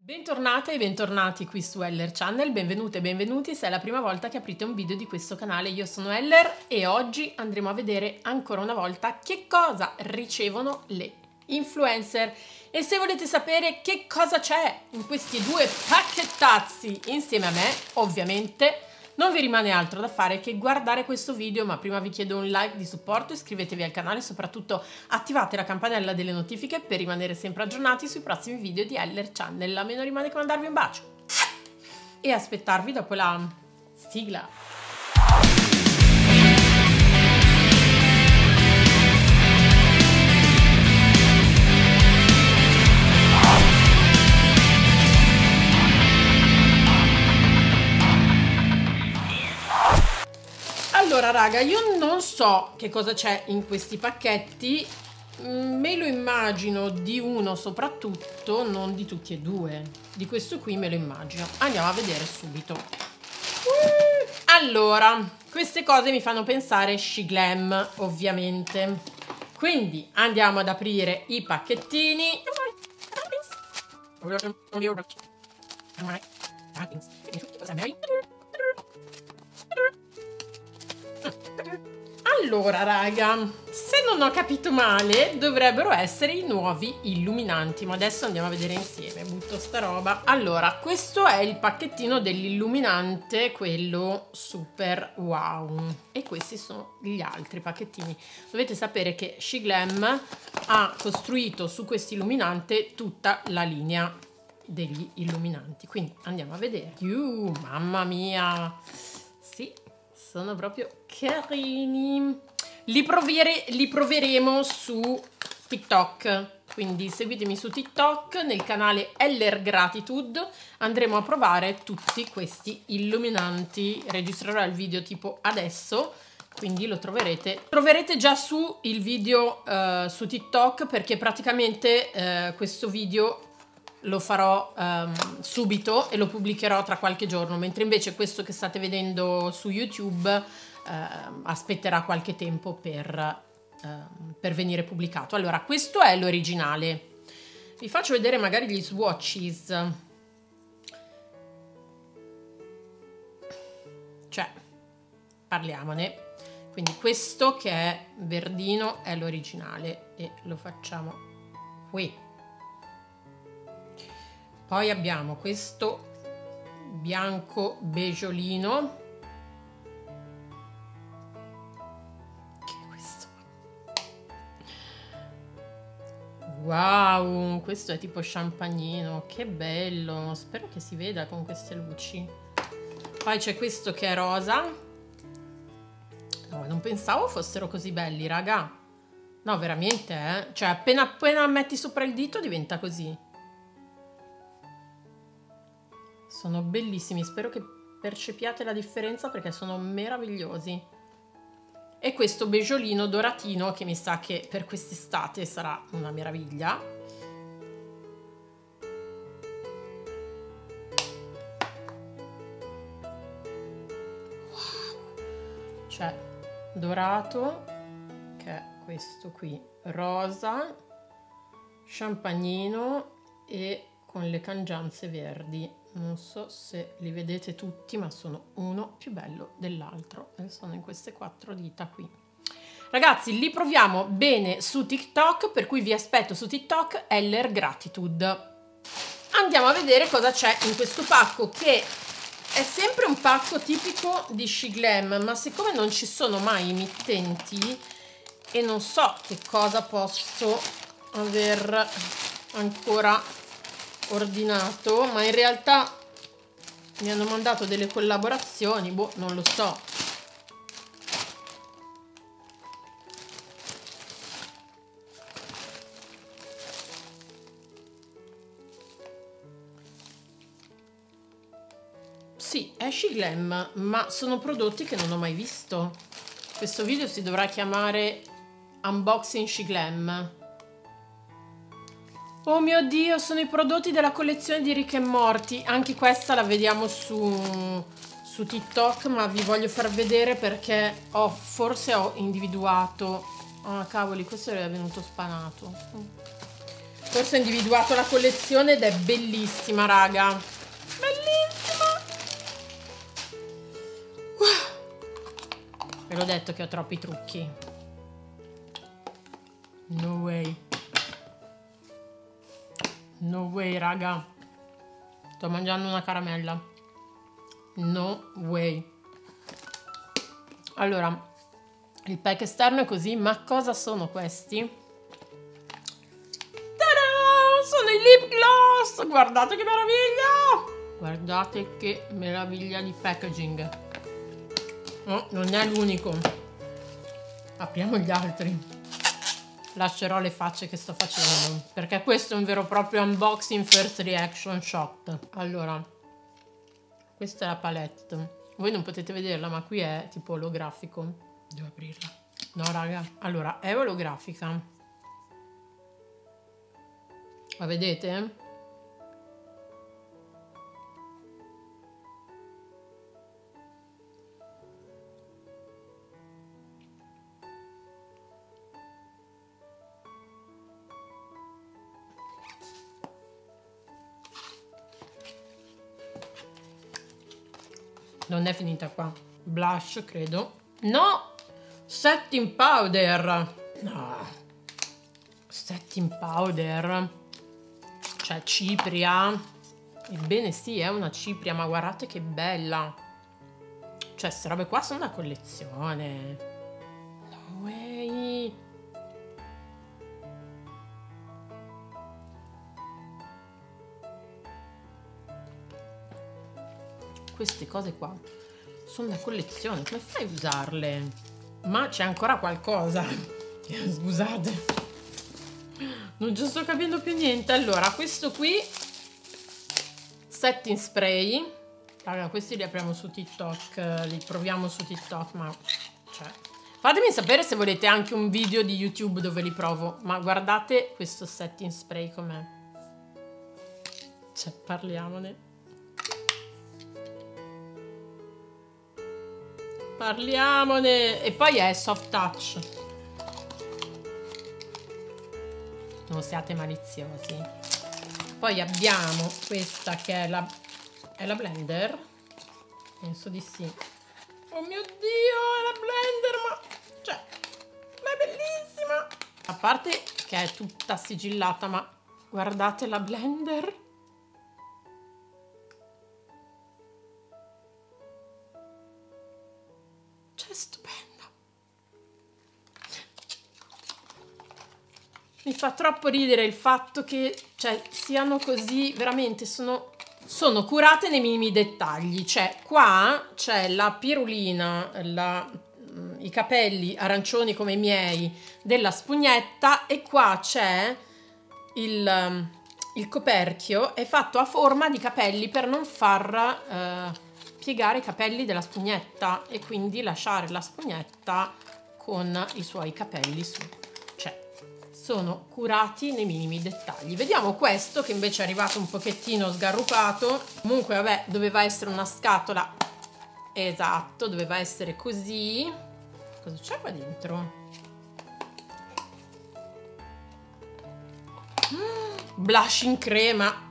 Bentornate e bentornati qui su Eller Channel, benvenute e benvenuti se è la prima volta che aprite un video di questo canale. Io sono Eller e oggi andremo a vedere ancora una volta che cosa ricevono le influencer. E se volete sapere che cosa c'è in questi due pacchettazzi insieme a me, ovviamente non vi rimane altro da fare che guardare questo video, ma prima vi chiedo un like di supporto, iscrivetevi al canale e soprattutto attivate la campanella delle notifiche per rimanere sempre aggiornati sui prossimi video di Eller Channel. A me non rimane che mandarvi un bacio e aspettarvi dopo la sigla. Allora raga, io non so che cosa c'è in questi pacchetti, me lo immagino di uno soprattutto, non di tutti e due. Di questo qui me lo immagino. Andiamo a vedere subito. Allora, queste cose mi fanno pensare Shiglam, ovviamente. Quindi andiamo ad aprire i pacchettini. Allora raga, se non ho capito male dovrebbero essere i nuovi illuminanti, ma adesso andiamo a vedere insieme, butto sta roba. Allora, questo è il pacchettino dell'illuminante, quello super wow, e questi sono gli altri pacchettini. Dovete sapere che Shiglam ha costruito su questo illuminante tutta la linea degli illuminanti, quindi andiamo a vedere. Mamma mia, sì, sono proprio carini. Li proveremo su TikTok, quindi seguitemi su TikTok nel canale Eller Gratitude. Andremo a provare tutti questi illuminanti. Registrerò il video tipo adesso, quindi lo troverete già su il video su TikTok, perché praticamente questo video lo farò subito e lo pubblicherò tra qualche giorno, mentre invece questo che state vedendo su YouTube aspetterà qualche tempo per venire pubblicato. Allora, questo è l'originale. Vi faccio vedere magari gli swatches. Cioè, parliamone. Quindi questo che è verdino è l'originale e lo facciamo qui. Poi abbiamo questo bianco beggiolino. Che è questo? Wow, questo è tipo champagnino, che bello. Spero che si veda con queste luci. Poi c'è questo che è rosa. No, non pensavo fossero così belli, raga. No, veramente, eh? Cioè, appena metti sopra il dito diventa così. Sono bellissimi, spero che percepiate la differenza perché sono meravigliosi. E questo beggiolino doratino che mi sa che per quest'estate sarà una meraviglia. Wow. C'è dorato, che è questo qui, rosa, champagnino e con le cangianze verdi. Non so se li vedete tutti, ma sono uno più bello dell'altro e sono in queste 4 dita qui. Ragazzi, li proviamo bene su TikTok, per cui vi aspetto su TikTok Eller Gratitude. Andiamo a vedere cosa c'è in questo pacco, che è sempre un pacco tipico di Shiglam, ma siccome non ci sono mai i mittenti e non so che cosa posso aver ancora ordinato, ma in realtà mi hanno mandato delle collaborazioni, boh, non lo so. Sì, è Shiglam, ma sono prodotti che non ho mai visto. Questo video si dovrà chiamare Unboxing Shiglam. Oh mio Dio, sono i prodotti della collezione di Rick e Morty. Anche questa la vediamo su TikTok, ma vi voglio far vedere perché forse ho individuato. Ah cavoli, questo è venuto spanato. Forse ho individuato la collezione ed è bellissima, raga. Bellissima! Ve l'ho detto che ho troppi trucchi. No way. No way, raga. Sto mangiando una caramella. No way. Allora, il pack esterno è così, ma cosa sono questi? Ta-da! Sono i lip gloss! Guardate che meraviglia! Guardate che meraviglia di packaging. Oh, non è l'unico. Apriamo gli altri. Lascerò le facce che sto facendo, perché questo è un vero e proprio unboxing first reaction shot. Allora, questa è la palette. Voi non potete vederla, ma qui è tipo olografico. Devo aprirla. No, raga. Allora, è olografica. La vedete? Non è finita qua. Blush, credo. No! Setting powder. No. Setting powder. Cioè, cipria. Ebbene sì, è una cipria, ma guardate che bella. Cioè, queste robe qua sono una collezione. No way. Queste cose qua sono una collezione, come fai a usarle? Ma c'è ancora qualcosa. Scusate, non ci sto capendo più niente. Allora, questo qui, setting spray. Raga, questi li apriamo su TikTok, li proviamo su TikTok, ma cioè, fatemi sapere se volete anche un video di YouTube dove li provo. Ma guardate questo setting spray com'è. Cioè, parliamone. Parliamone. E poi è soft touch. Non siate maliziosi. Poi abbiamo questa che è la blender. Penso di sì. Oh mio Dio, è la blender, ma cioè, ma è bellissima. A parte che è tutta sigillata, ma guardate la blender. Cioè, stupenda. Mi fa troppo ridere il fatto che, cioè, siano così, veramente sono curate nei minimi dettagli. Cioè, qua c'è la pirulina, i capelli arancioni come i miei della spugnetta, e qua c'è il coperchio, è fatto a forma di capelli per non far piegare i capelli della spugnetta e quindi lasciare la spugnetta con i suoi capelli su. Cioè, sono curati nei minimi dettagli. Vediamo questo che invece è arrivato un pochettino sgarrupato. Comunque vabbè, doveva essere una scatola, esatto, doveva essere così. Cosa c'è qua dentro? Blush in crema.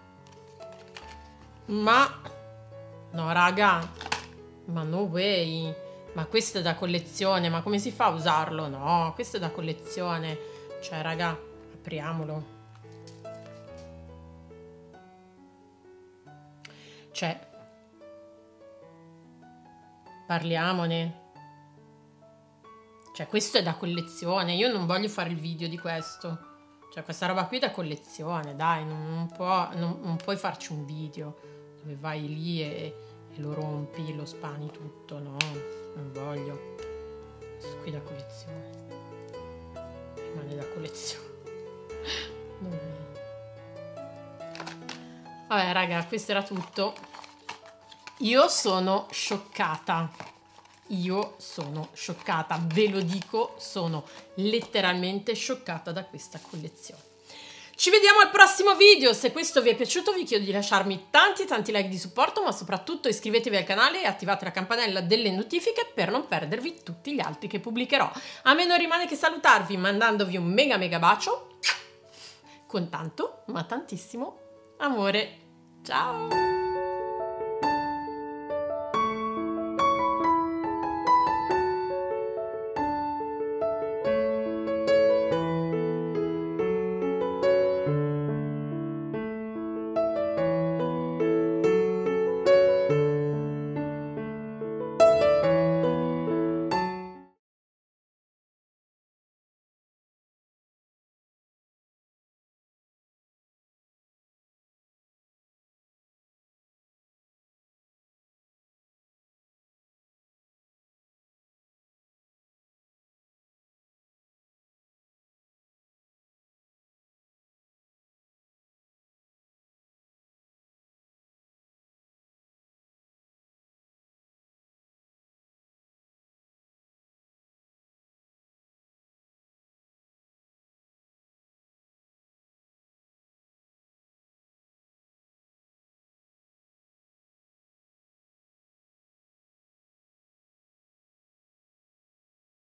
Ma no, raga, ma no way. Ma questo è da collezione, ma come si fa a usarlo? No, questo è da collezione. Cioè, raga, apriamolo. Cioè, parliamone. Cioè, questo è da collezione. Io non voglio fare il video di questo. Cioè, questa roba qui è da collezione, dai, non puoi farci un video dove vai lì e lo rompi, lo spani tutto, no, non voglio. Questo qui è da collezione. Rimane da collezione. Vabbè, raga, questo era tutto. Io sono scioccata. Io sono scioccata, ve lo dico, sono letteralmente scioccata da questa collezione. Ci vediamo al prossimo video. Se questo vi è piaciuto vi chiedo di lasciarmi tanti like di supporto, ma soprattutto iscrivetevi al canale e attivate la campanella delle notifiche per non perdervi tutti gli altri che pubblicherò. A me non rimane che salutarvi mandandovi un mega bacio con tanto, ma tantissimo amore. Ciao!